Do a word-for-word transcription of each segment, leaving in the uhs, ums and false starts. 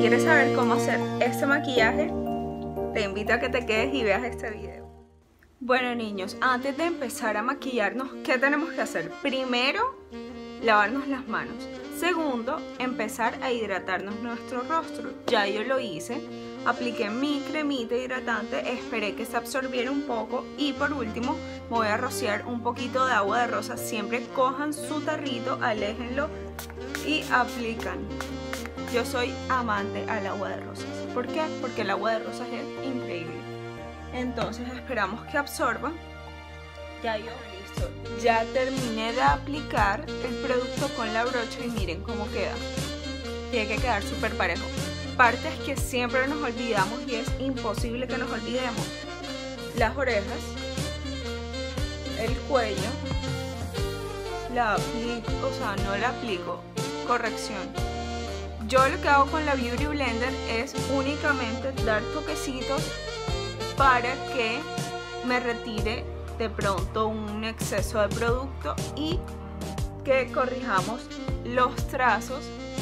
quieres saber cómo hacer este maquillaje, te invito a que te quedes y veas este video. Bueno niños, antes de empezar a maquillarnos, ¿qué tenemos que hacer? Primero, lavarnos las manos. Segundo, empezar a hidratarnos nuestro rostro. Ya yo lo hice, apliqué mi cremita hidratante, esperé que se absorbiera un poco y por último me voy a rociar un poquito de agua de rosas. Siempre cojan su tarrito, aléjenlo y aplican. Yo soy amante al agua de rosas. ¿Por qué? Porque el agua de rosas es increíble. Entonces esperamos que absorba. Ya yo listo. Ya terminé de aplicar el producto con la brocha y miren cómo queda. Tiene que quedar súper parejo. Partes que siempre nos olvidamos y es imposible que nos olvidemos: las orejas, el cuello. La aplico, o sea, no la aplico. Corrección. Yo lo que hago con la Beauty Blender es únicamente dar toquecitos para que me retire de pronto un exceso de producto y que corrijamos los trazos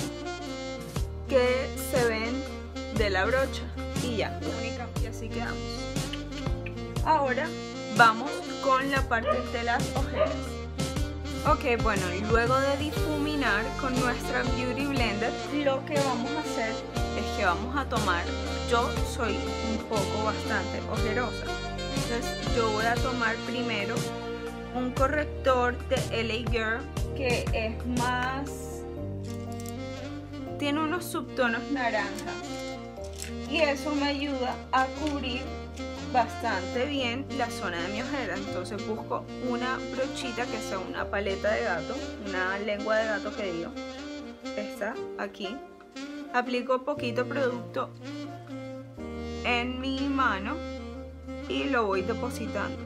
que se ven de la brocha y ya, únicamente, y así quedamos. Ahora vamos con la parte de las ojeras. Ok, bueno, luego de difuminar con nuestra Beauty Blender, lo que vamos a hacer es que vamos a tomar, yo soy un poco bastante ojerosa, entonces yo voy a tomar primero un corrector de L A Girl que es más, tiene unos subtonos naranja y eso me ayuda a cubrir bastante bien la zona de mi ojera. Entonces busco una brochita que sea una paleta de gato, una lengua de gato que digo, esta aquí, aplico poquito producto en mi mano y lo voy depositando.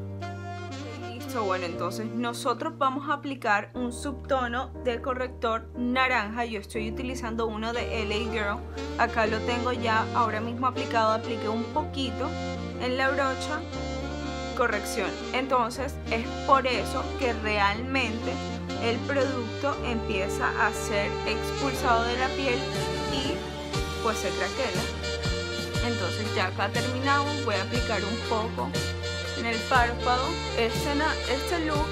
Listo, bueno, entonces nosotros vamos a aplicar un subtono de corrector naranja. Yo estoy utilizando uno de L A Girl, acá lo tengo ya ahora mismo aplicado, apliqué un poquito en la brocha. Corrección. Entonces es por eso que realmente el producto empieza a ser expulsado de la piel y pues se craquela. Entonces ya acá terminamos, voy a aplicar un poco en el párpado. Este, este look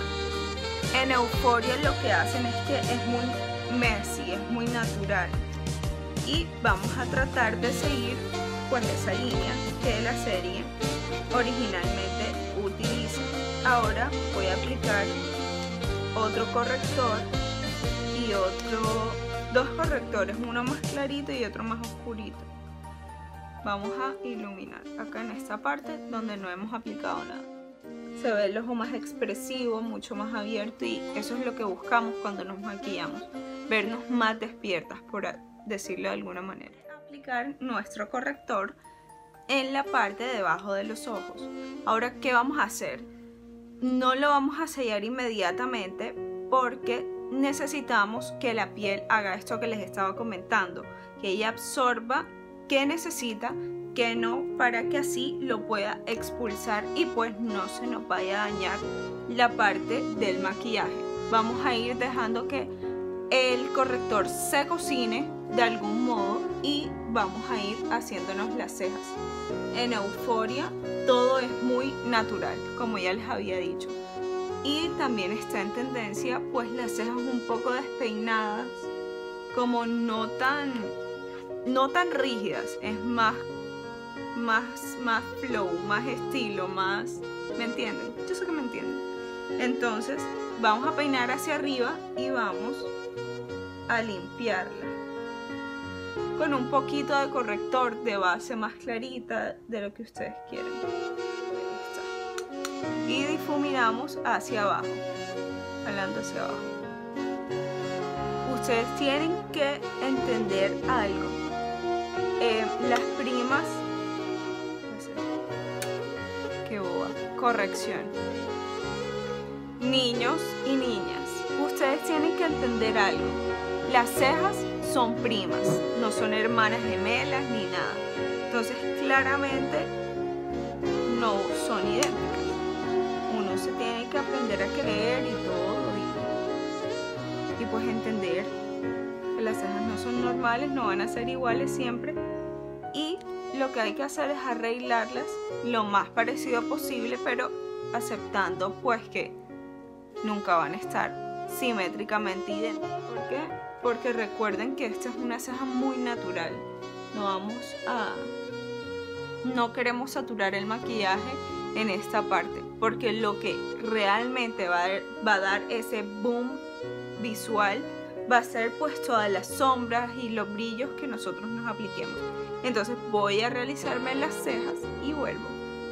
en Euphoria lo que hacen es que es muy messy, es muy natural y vamos a tratar de seguir pues esa línea que la serie originalmente utiliza. Ahora voy a aplicar otro corrector y otro, dos correctores, uno más clarito y otro más oscurito. Vamos a iluminar acá en esta parte donde no hemos aplicado nada. Se ve el ojo más expresivo, mucho más abierto y eso es lo que buscamos cuando nos maquillamos, vernos más despiertas, por decirlo de alguna manera. Aplicar nuestro corrector en la parte de debajo de los ojos. Ahora, ¿qué vamos a hacer? No lo vamos a sellar inmediatamente porque necesitamos que la piel haga esto que les estaba comentando, que ella absorba qué necesita, qué no, para que así lo pueda expulsar y pues no se nos vaya a dañar la parte del maquillaje. Vamos a ir dejando que el corrector se cocine de algún modo y vamos a ir haciéndonos las cejas. En Euphoria todo es muy natural, como ya les había dicho, y también está en tendencia pues las cejas un poco despeinadas, como no tan no tan rígidas, es más más más flow, más estilo, más, ¿me entienden? Yo sé que me entienden. Entonces vamos a peinar hacia arriba y vamos a limpiarla con un poquito de corrector de base más clarita de lo que ustedes quieren. Y difuminamos hacia abajo, jalando hacia abajo. Ustedes tienen que entender algo. Eh, las primas, qué boba, corrección. Niños y niñas, ustedes tienen que entender algo. Las cejas son primas, no son hermanas gemelas ni nada. Entonces claramente no son idénticas. Uno se tiene que aprender a creer y todo y, y pues entender que las cejas no son normales, no van a ser iguales siempre. Y lo que hay que hacer es arreglarlas lo más parecido posible, pero aceptando pues que nunca van a estar simétricamente idénticas. ¿Por qué? Porque recuerden que esta es una ceja muy natural. No vamos a... No queremos saturar el maquillaje en esta parte, porque lo que realmente va a, dar, va a dar ese boom visual va a ser pues todas las sombras y los brillos que nosotros nos apliquemos. Entonces voy a realizarme las cejas y vuelvo.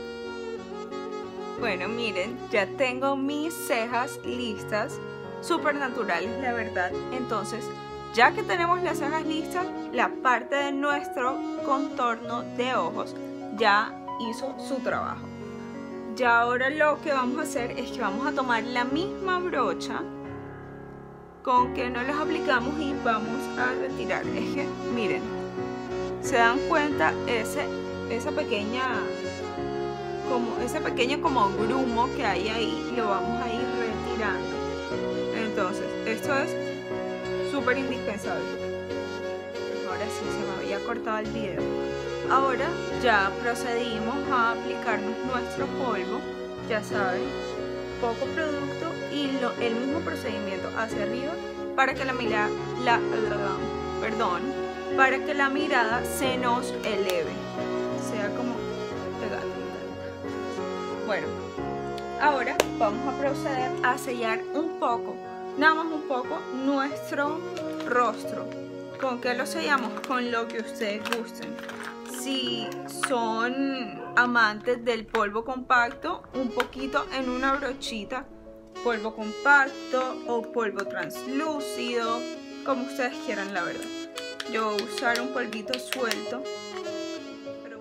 Bueno, miren, ya tengo mis cejas listas, súper naturales la verdad. Entonces, ya que tenemos las cejas listas, la parte de nuestro contorno de ojos ya hizo su trabajo. Ya ahora lo que vamos a hacer es que vamos a tomar la misma brocha con que nos las aplicamos y vamos a retirar. Es que, miren, se dan cuenta ese, esa pequeña, como, ese pequeño como grumo que hay ahí, lo vamos a ir retirando. Entonces, esto es súper indispensable. Ahora sí, se me había cortado el video. Ahora ya procedimos a aplicarnos nuestro polvo, ya saben, poco producto y lo, el mismo procedimiento hacia arriba para que la mirada, la, la, perdón, para que la mirada se nos eleve, sea como de gato. Bueno, ahora vamos a proceder a sellar un poco, nada más un poco, nuestro rostro. ¿Con qué lo sellamos? Con lo que ustedes gusten. Si son amantes del polvo compacto, un poquito en una brochita, polvo compacto o polvo translúcido, como ustedes quieran la verdad. Yo voy a usar un polvito suelto. Pero...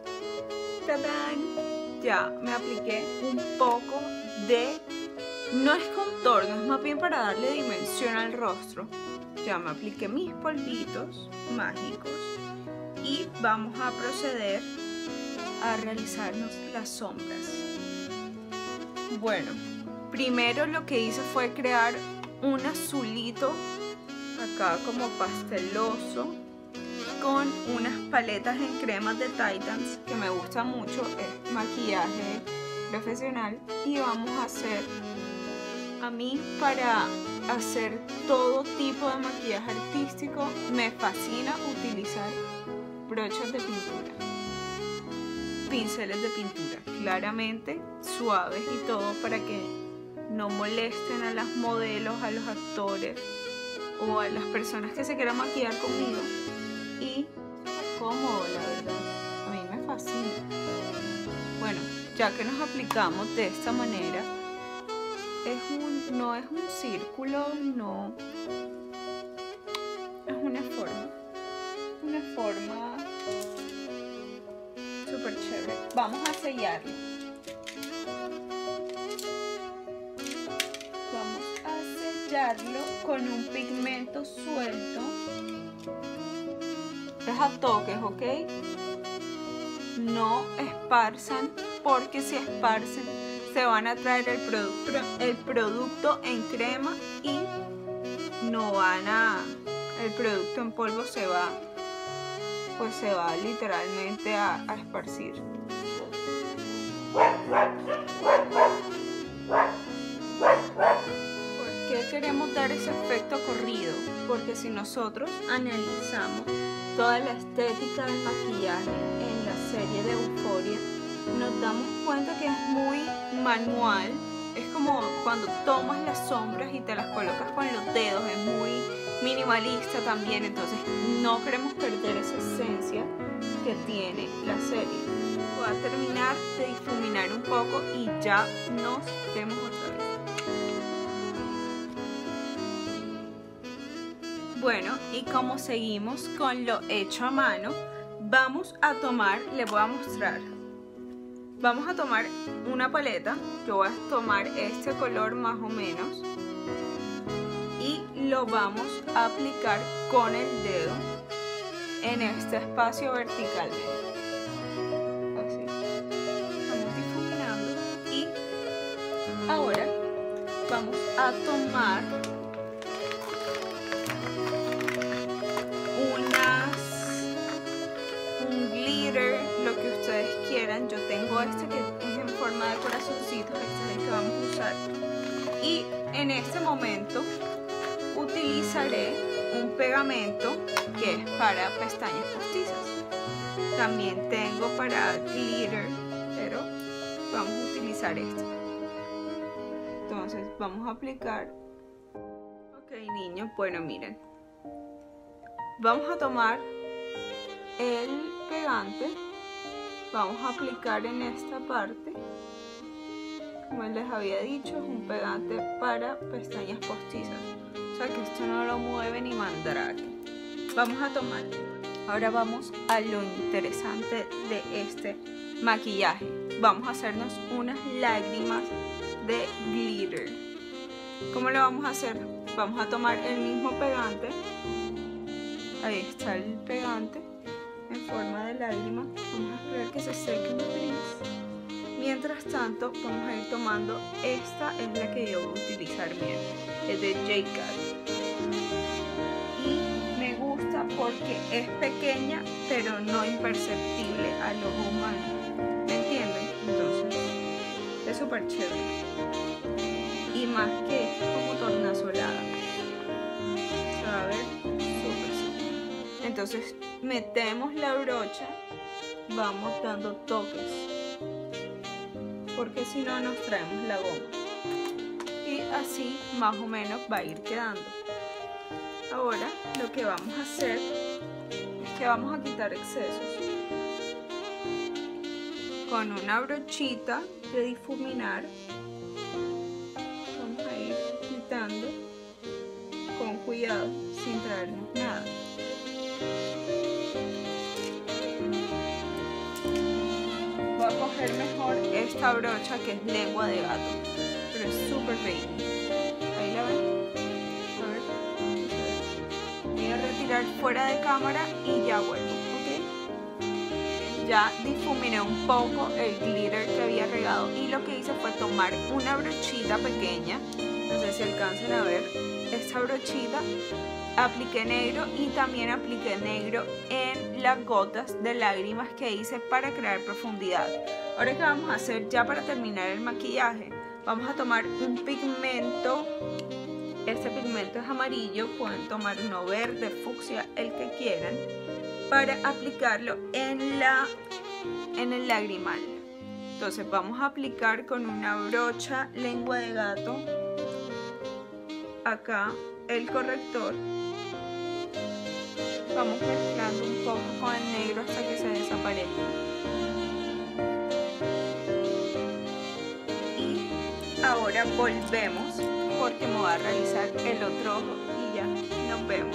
¡Tadán! Ya me apliqué un poco de... No es contorno, es más bien para darle dimensión al rostro. Ya me apliqué mis polvitos mágicos. Y vamos a proceder a realizarnos las sombras. Bueno, primero lo que hice fue crear un azulito acá como pasteloso con unas paletas en cremas de Titans que me gusta mucho, es maquillaje profesional. Y vamos a hacer, a mí para hacer todo tipo de maquillaje artístico me fascina utilizar brochas de pintura, pinceles de pintura, claramente suaves y todo para que no molesten a las modelos, a los actores o a las personas que se quieran maquillar conmigo. Y cómodo, la verdad, a mí me fascina. Bueno, ya que nos aplicamos de esta manera, es un, no es un círculo, no, es una forma. Una forma súper chévere. Vamos a sellarlo. Vamos a sellarlo con un pigmento suelto. Es a toques, ¿ok? No esparzan, porque si esparcen se van a traer el producto, el producto en crema y no van a... El producto en polvo se va... pues se va literalmente a, a esparcir. ¿Por qué queremos dar ese efecto corrido? Porque si nosotros analizamos toda la estética del maquillaje en la serie de Euphoria, nos damos cuenta que es muy manual. Es como cuando tomas las sombras y te las colocas con los dedos, es muy minimalista también, entonces no queremos perder esa esencia que tiene la serie. Voy a terminar de difuminar un poco y ya nos vemos otra vez. Bueno, y como seguimos con lo hecho a mano, vamos a tomar, les voy a mostrar, vamos a tomar una paleta. Yo voy a tomar este color más o menos y lo vamos a aplicar con el dedo en este espacio vertical. Así. Estamos difuminando y ahora vamos a tomar quieran. Yo tengo este que es en forma de corazoncito, este es el que vamos a usar. Y en este momento utilizaré un pegamento que es para pestañas postizas. También tengo para glitter, pero vamos a utilizar este. Entonces vamos a aplicar. Ok, niños, bueno, miren. Vamos a tomar el pegante, vamos a aplicar en esta parte. Como les había dicho, es un pegante para pestañas postizas, o sea que esto no lo mueve ni mandrake. Vamos a tomar. Ahora vamos a lo interesante de este maquillaje. Vamos a hacernos unas lágrimas de glitter. ¿Cómo lo vamos a hacer? Vamos a tomar el mismo pegante. Ahí está el pegante en forma de lágrima. Vamos a esperar que se seque un pelín. Mientras tanto, vamos a ir tomando. Esta es la que yo voy a utilizar, miren. Es de J-Cat. Y me gusta porque es pequeña, pero no imperceptible al ojo humano. ¿Me entienden? Entonces, es súper chévere. Y más que es como tornasolada. Se va a ver súper súper. Entonces metemos la brocha, vamos dando toques, porque si no nos traemos la goma. Y así más o menos va a ir quedando. Ahora lo que vamos a hacer es que vamos a quitar excesos. Con una brochita de difuminar vamos a ir quitando con cuidado sin traernos nada. Voy a coger mejor esta brocha que es lengua de gato, pero es súper baby. Ahí la ven. A ver. Voy a retirar fuera de cámara y ya vuelvo, ¿ok? Ya difuminé un poco el glitter que había regado y lo que hice fue tomar una brochita pequeña, no sé si alcancen a ver, esta brochita, apliqué negro y también apliqué negro en las gotas de lágrimas que hice para crear profundidad. Ahora, ¿qué vamos a hacer ya para terminar el maquillaje? Vamos a tomar un pigmento. Este pigmento es amarillo, pueden tomar uno verde, fucsia, el que quieran, para aplicarlo en, la, en el lagrimal. Entonces vamos a aplicar con una brocha lengua de gato acá el corrector. Vamos mezclando un poco con el negro hasta que se desaparezca. Y ahora volvemos porque me voy a realizar el otro ojo y ya nos vemos.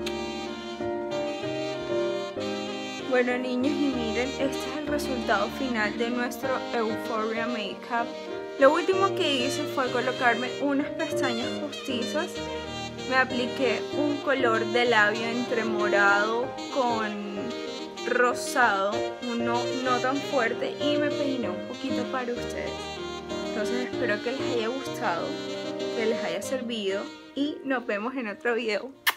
Bueno, niños, y miren, este es el resultado final de nuestro Euphoria Makeup. Lo último que hice fue colocarme unas pestañas postizas. Me apliqué un color de labio entre morado con rosado, uno no tan fuerte, y me peiné un poquito para ustedes. Entonces espero que les haya gustado, que les haya servido y nos vemos en otro video.